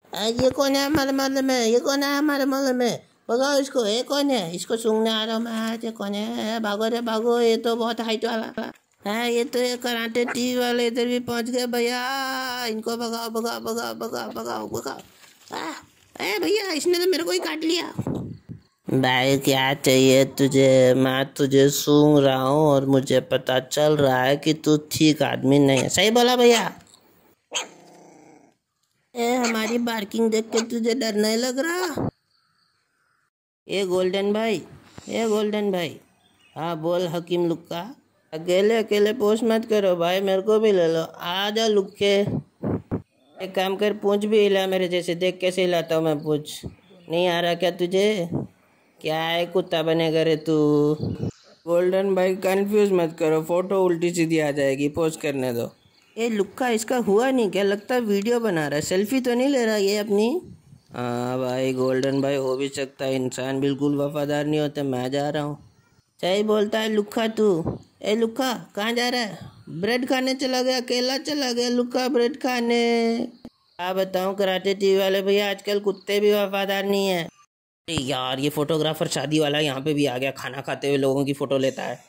ये कौन है हमारे मोहल्ले में? ये कौन है हमारे मोहल्ले में? भगाओ इसको। ये कौन है? इसको सूंघने आ रहा हूँ मैं आज। ये कौन है? भागो रे भागो, ये तो बहुत हाइट वाला है। ये तो ये कराटे टी वाले इधर भी पहुँच गए भैया। इनको भगाओ भगाओ भगाओ भगाओ भगाओ भगाओ। अरे भैया, इसने तो मेरे को ही काट लिया। भाई क्या चाहिए तुझे? मैं तुझे सूंघ रहा हूँ और मुझे पता चल रहा है कि तू ठीक आदमी नहीं है। सही बोला भैया। हमारी बार्किंग देख के तुझे डर नहीं लग रहा? ये गोल्डन भाई, ये गोल्डन भाई। हाँ बोल हकीम लुक्का। अकेले अकेले पोस्ट मत करो भाई, मेरे को भी ले लो। आ जा लुक्के। एक काम कर, पूंछ भी हिला मेरे जैसे। देख कैसे हिलाता हूँ मैं पूंछ। नहीं आ रहा क्या तुझे? क्या है, कुत्ता बनेगा रे तू? गोल्डन भाई कंफ्यूज मत करो, फोटो उल्टी सीधी आ जाएगी, पोस्ट करने दो। ये लुक्का इसका हुआ नहीं क्या? लगता है वीडियो बना रहा है। सेल्फी तो नहीं ले रहा ये अपनी? हाँ भाई गोल्डन भाई, हो भी सकता है। इंसान बिल्कुल वफादार नहीं होते। मैं जा रहा हूँ। सही बोलता है लुक्का तू। ए लुक्का, कहाँ जा रहा है? ब्रेड खाने चला गया, अकेला चला गया लुक्का ब्रेड खाने। क्या बताऊँ कराटे टी वाले भैया, आजकल कुत्ते भी वफादार नहीं है। यार ये फोटोग्राफर शादी वाला यहाँ पे भी आ गया, खाना खाते हुए लोगों की फोटो लेता है।